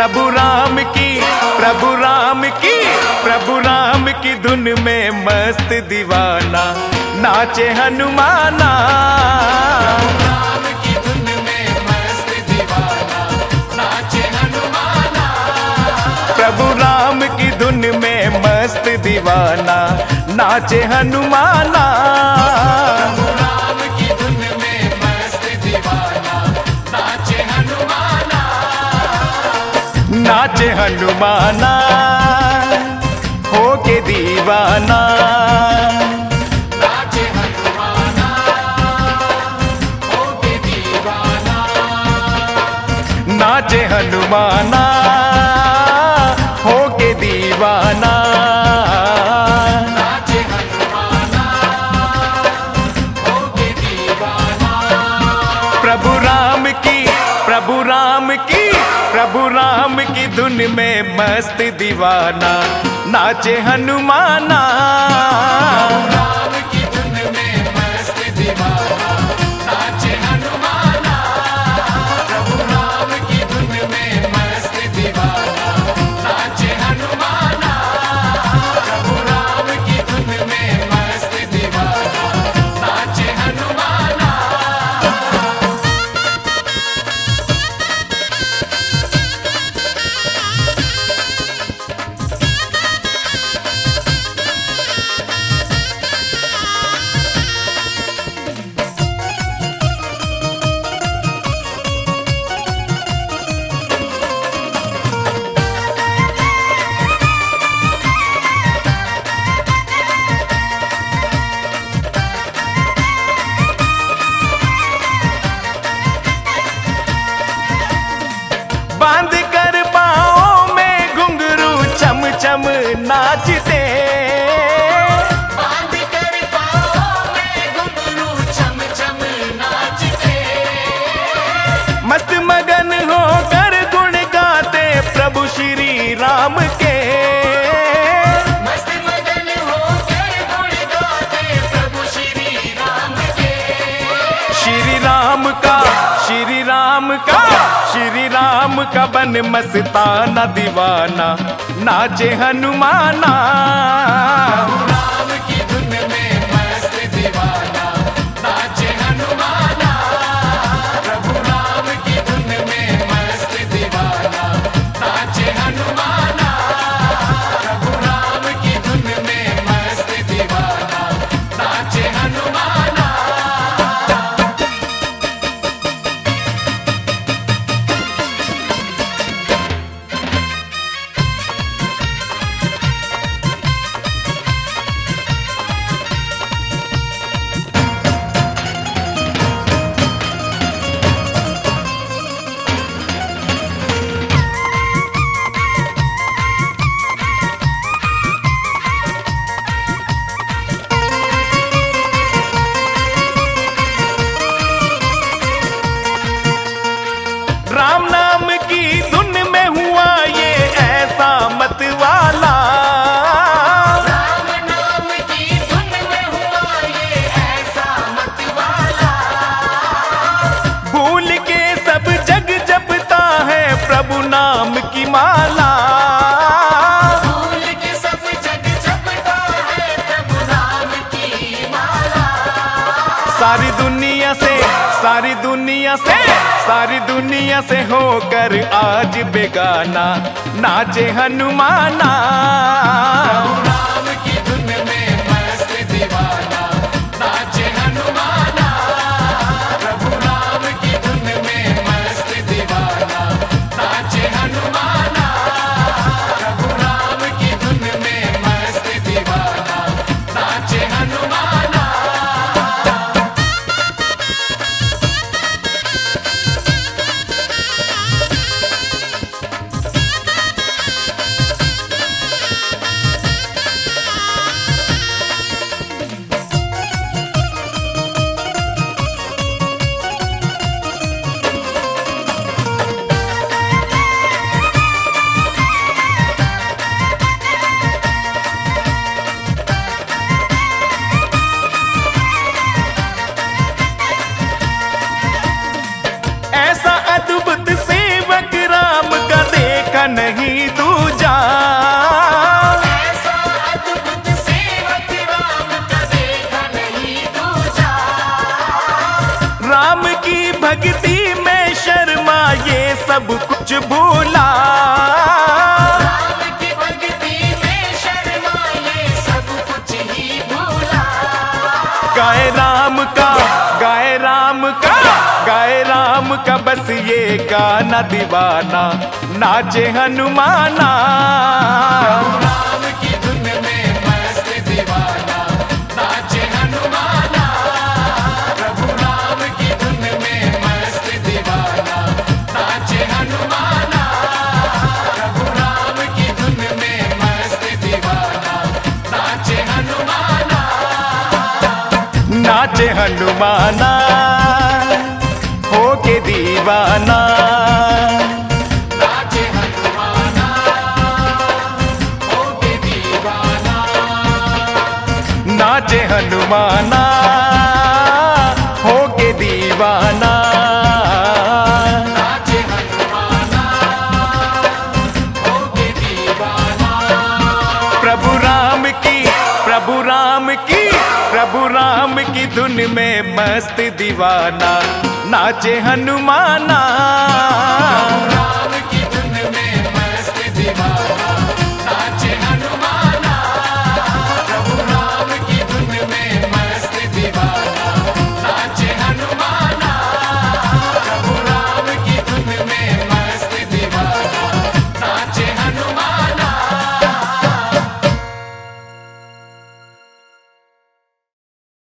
प्रभु राम की धुन में मस्त दीवाना नाचे हनुमाना। राम की धुन में मस्त दीवाना नाचे हनुमाना। प्रभु राम की धुन में मस्त दीवाना नाचे हनुमाना। प्रभु राम की धुन में मस्त दीवाना नाचे हनुमाना। नाचे हनुमाना हो के दीवाना। नाचे हनुमाना हो के दीवाना। नाचे हनुमाना हो के दीवाना। नाचे हनुमाना हो के दीवाना। प्रभु राम की धुन में मस्त दीवाना नाचे हनुमाना। राम की धुन में मस्त दीवाना नाचे हनुमाना। प्रभु राम की धुन में मस्त दीवाना नाचे हनुमाना। प्रभु राम की धुन में मस्त दीवाना नाचे हनुमाना। बांध कर पाँव में घुंघरू चम चम नाचते। बांध कर पाँव में घुंघरू चम चम नाचते। मस्त मगन होकर गुण गाते प्रभु श्री राम के। मस्त मगन होकर गुण गाते प्रभु श्री राम के। श्री राम का बन मस्ताना दीवाना नाचे हनुमाना। राम की धुन में मस्त दीवाना नाचे हनुमाना। प्रभु राम की धुन में मस्त दीवाना नाचे हनुमाना। प्रभु राम की धुन में मस्त दीवाना नाचे हनुमाना। राम नाम की धुन में हुआ ये ऐसा मत वाला। राम नाम की धुन में हुआ ये ऐसा मत वाला। भूल के सब जग जपता है प्रभु नाम की माला। भूल के सब जग जपता है प्रभु नाम की माला। सारी दुनिया से होकर आज बेगाना नाचे हनुमाना। राम की धुन में मस्त दीवाना नाचे हनुमाना। प्रभु राम की धुन में मस्त दीवाना नाचे हनुमाना। प्रभु राम की धुन में मस्त दीवाना नाचे हनुमाना। सब कुछ भूला। राम की भक्ति में शर्माए सब कुछ ही भूला। गाए राम का, गाए राम का, गाए राम का बस ये गाना दीवाना, नाचे हनुमाना। राम की धुन में मस्त दीवाना, नाचे हनुमाना। प्रभु राम की धुन में मस्त दीवाना, नाचे हनुमाना। प्रभु राम की धुन में मस्त दीवाना, नाचे हनुमाना। नाचे हनुमाना हो के दीवाना। नाचे हनुमाना हो के दीवाना। नाचे हनुमाना हो के दीवाना। नाचे हनुमाना हो के दीवाना। प्रभु राम की, प्रभु राम की, प्रभु राम की धुन में मस्त दीवाना, नाचे हनुमाना। राम